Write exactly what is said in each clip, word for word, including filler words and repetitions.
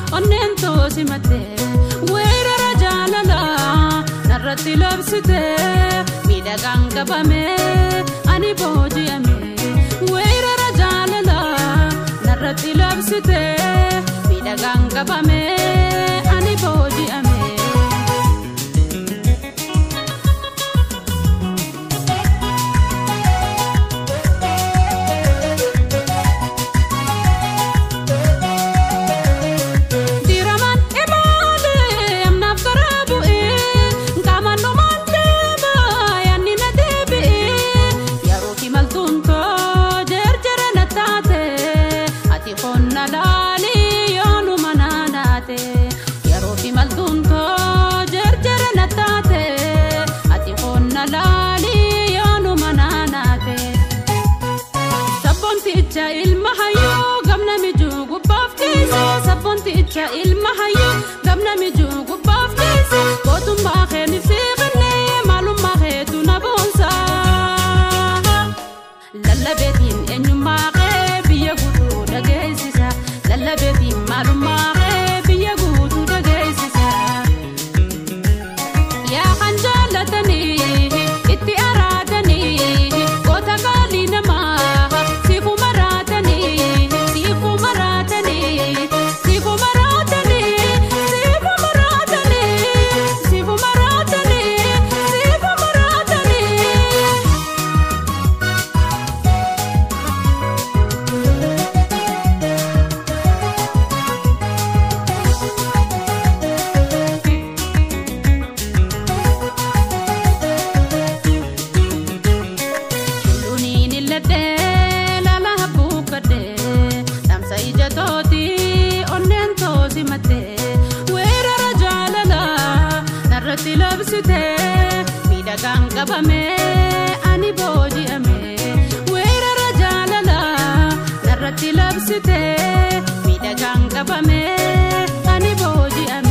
onnento simate wera rajalala narratti labsite midagan gabame ani boji ame wera rajalala narratti labsite midagan gabame ani boji ame Sabonticha ilmahayo gamna mijugu bafkisa botum bahe ni fiqne malum bahe tunabonsa lalla betin enyuma ke biya gudu dageisisa lalla betin malum bahe biya gudu dageisisa ya hanjalatani itti aradani kota galina ma sifu maratani sifu maratani midagan gabame ani boji ame wera rajalala narratti labsite midagan gabame ani boji ame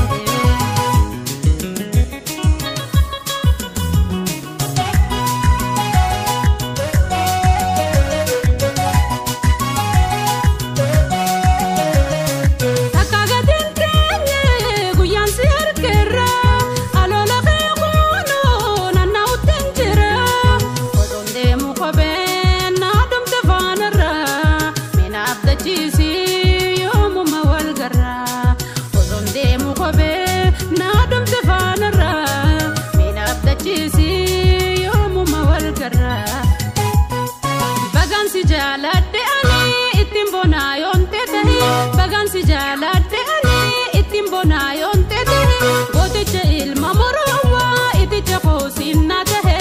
Bagansi jalade ani itimbona yonte tehi Bagansi jalade ani itimbona yonte tehi Gotiche ilma morowa itiche khosinna tehe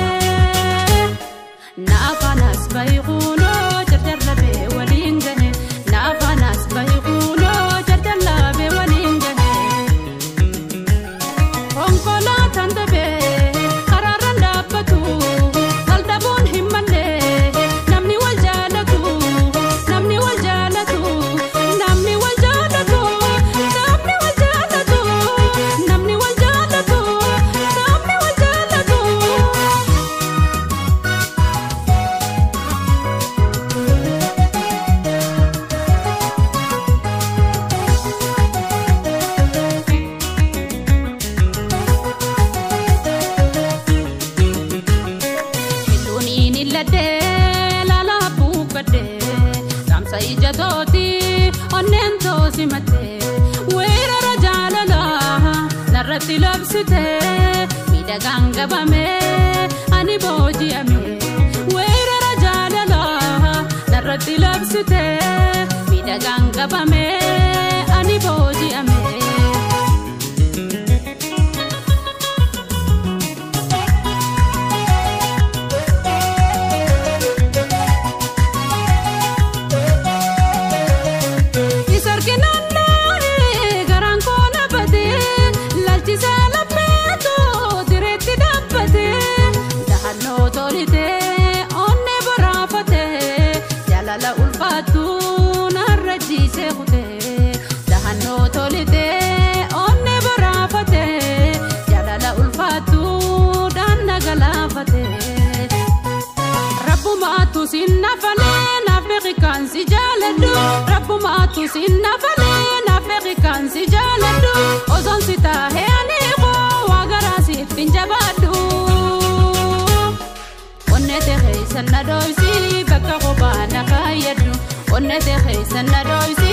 Nafanas bayguno jarjarlabe walingahe Nafanas bayguno jarjarlabe walingahe Onkola tandabe kararan dabbatu Kaldabun himmale namni wal jalatu namni wal jalatu namni wal jalatu namni wal jalatu namni wal jalatu namni wal jalatu Ijatoti onnento simate wera rajalala narratti labsite midagan gabame ani boji ame wera rajalala narratti labsite midagan gabame ani boji ame la ulfatu narrajise khute dahanno tolite onne barafate jalala ulfatu dan nagalafate rabbu ma tu sinna fale nafrikan si jaladu rabbu ma tu sinna fale nafrikan جنة خيسنا دويسي